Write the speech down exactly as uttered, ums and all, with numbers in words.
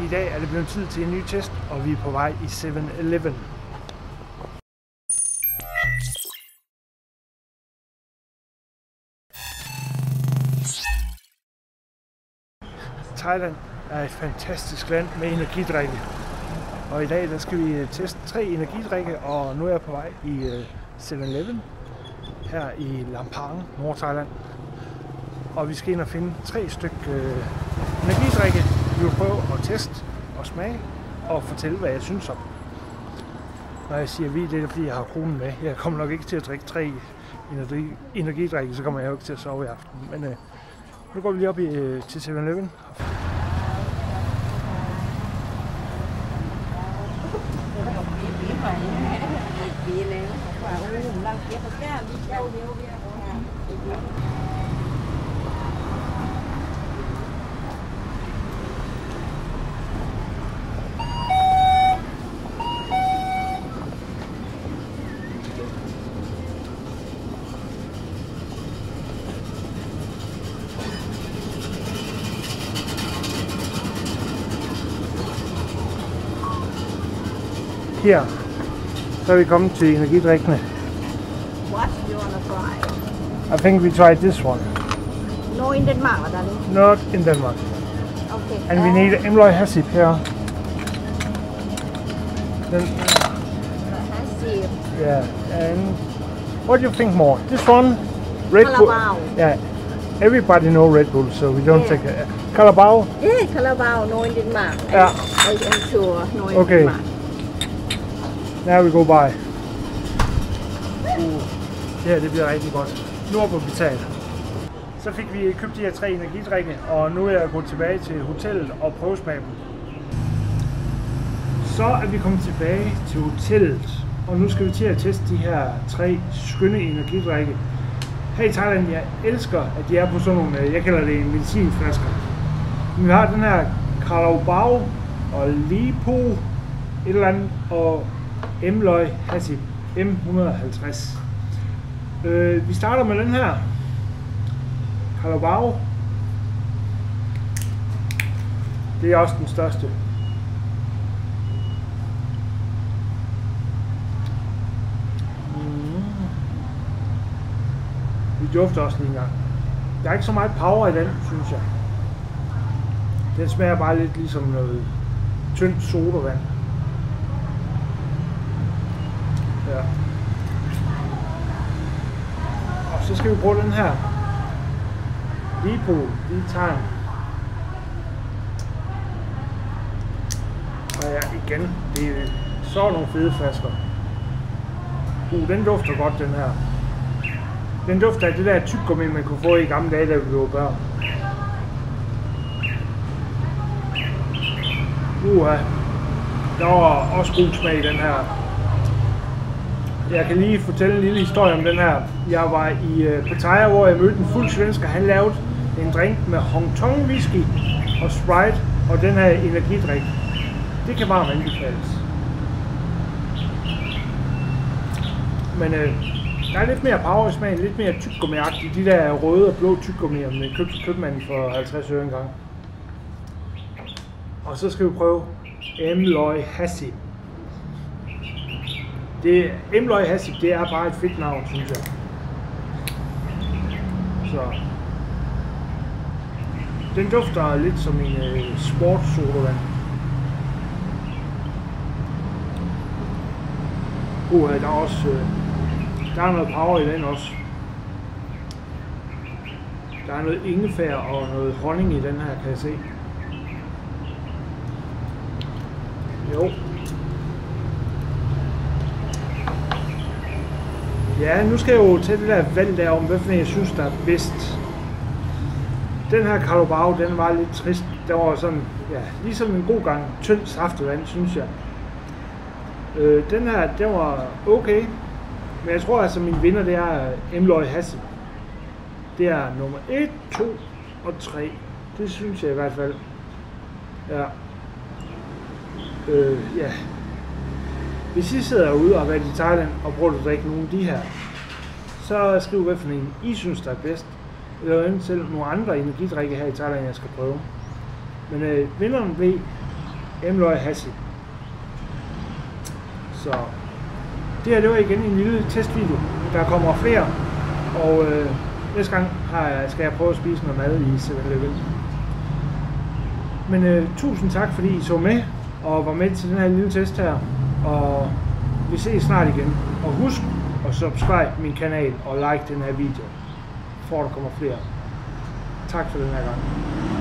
I dag er det blevet tid til en ny test, og vi er på vej i seven eleven. Thailand er et fantastisk land med energidrikke. Og i dag der skal vi teste tre energidrikke, og nu er jeg på vej i seven eleven her i Lampang, Nord-Thailand. Og vi skal ind og finde tre stykker øh, energidrikke. Vi vil prøve at teste og smage og fortælle, hvad jeg synes om. Når jeg siger vi, det er fordi jeg har kronen med. Jeg kommer nok ikke til at drikke tre energi, energidrikke, så kommer jeg jo ikke til at sove i aften. Men øh, nu går vi lige op i, øh, til seven eleven. Her, så er vi kommet til energidrikkene. What do you want to try? I think we tried this one. No in Denmark, darling. Not in Denmark. Okay. And we need Emloy Hasip here. Then, Hasip. yeah, and what do you think more? This one? Red Bull. Carabao. Yeah, everybody know Red Bull, so we don't Yeah. take it. Carabao? Yeah, Carabao, no in Denmark. Yeah. I am sure, no in Okay. Denmark. Now we go by. Uh, det her det bliver rigtig godt. Nu er på betalt. Så fik vi købt de her tre energidrikke, og nu er jeg gået tilbage til hotellet og prøvesmage dem. Så er vi kommet tilbage til hotellet, og nu skal vi til at teste de her tre skønne energidrikke. Her i Thailand, jeg elsker, at de er på sådan nogle, jeg kalder det medicinflasker. Vi har den her Carabao og Lipo, et eller andet, og Emloy Hasip M one hundrede og halvtreds. Øh, vi starter med den her Carabao. Det er også den største. Mm. Vi dufter også lige en gang. Der er ikke så meget power i den, synes jeg. Den smager bare lidt ligesom noget tyndt sodavand. Ja. Og så skal vi bruge den her Lipo, lige tager. Og ja, igen, det er så nogle fede flasker. Uh, den dufter godt, den her. Den dufter af det der tyggegummi, man kunne få i gamle dage, da vi var børn. Uh, der var også god smag i den her. Jeg kan lige fortælle en lille historie om den her. Jeg var i uh, Pattaya, hvor jeg mødte en fuld svensker. Han lavede en drink med Hong Kong whisky og Sprite og den her energidrik. Det kan varmt anbefales. Men uh, der er lidt mere power i smagen, lidt mere tyggegummi-agtigt. De der røde og blå tyggegummier, man købte købmanden for halvtreds øre en gang. Og så skal vi prøve Emloy Hasip. Det, Emloy Hasip, det er bare et fedt navn, synes jeg. Så. Den dufter lidt som en øh, sportssodavand. Uh, der er også øh, der er noget power i den også. Der er noget ingefær og noget honning i den her, kan jeg se. Jo. Ja, nu skal jeg jo tage det der valg der om, hvad for jeg synes, der er bedst. Den her Carabao, den var lidt trist. Den var sådan, ja, ligesom en god gang tynd saftevand, synes jeg. Øh, den her, den var okay. Men jeg tror altså, min vinder, det er Emloy Hasip. Det er nummer et, to og tre. Det synes jeg i hvert fald. Ja. Øh, ja. Hvis I sidder ude og har været i Thailand og prøver at drikke nogle af de her, så skriv hvad for en I synes der er bedst. Eller eventuelt nogle andre energidrikke her i Thailand, jeg skal prøve. Men øh, vinderen blev Emløj Hassi. Så det her, det var igen en lille testvideo. Der kommer flere, og øh, næste gang har jeg, skal jeg prøve at spise noget mad i seven eleven. Men øh, tusind tak, fordi I så med og var med til den her lille test her. Og vi ses snart igen. Og husk at subscribe min kanal og like den her video, for at der kommer flere. Tak for den her gang.